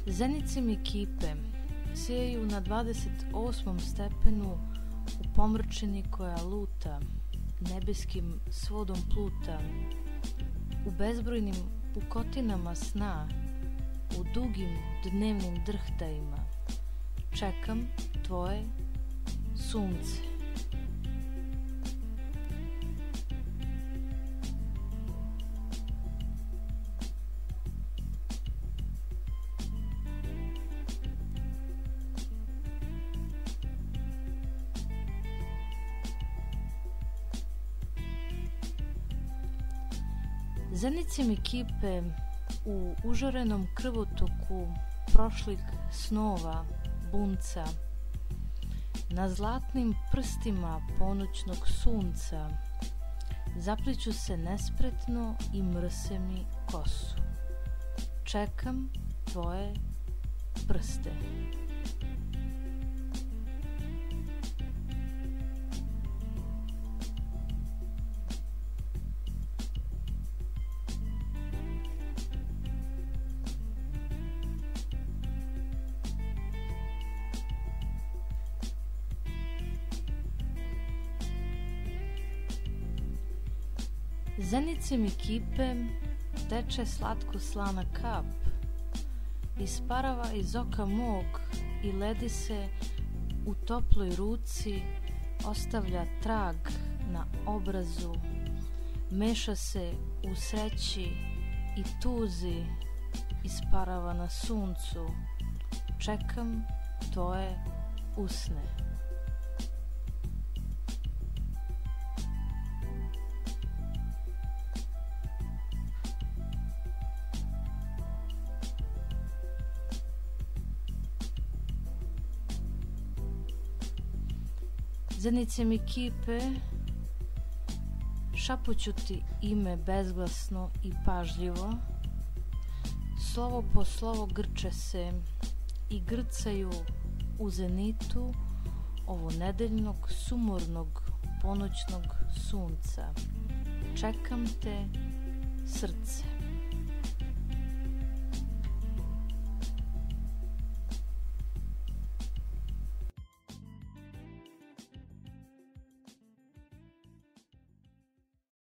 Zenice mi kipe sijaju na 28. stepenu u pomrčini koja luta, nebeskim svodom pluta, u bezbrojnim pukotinama sna, u dugim dnevnim drhtajima. Čekam tvoje sunce. Zenice mi kipe u užarenom krvotoku prošlih snova bunca, na zlatnim prstima ponoćnog sunca, zapliću se nespretno i mrse mi kosu. Čekam tvoje prste. Zenice mi kipe teče slatko slana kap, isparava iz oka mog i ledi se u toploj ruci, ostavlja trag na obrazu, meša se u sreći i tuzi, isparava na suncu. Čekam tvoje usne. Zenice mi kipe, šapuću ti ime bezglasno i pažljivo, slovo po slovo grče se i grcaju u zenitu ovonedeljnog sumornog ponoćnog sunca. Čekam te, srce.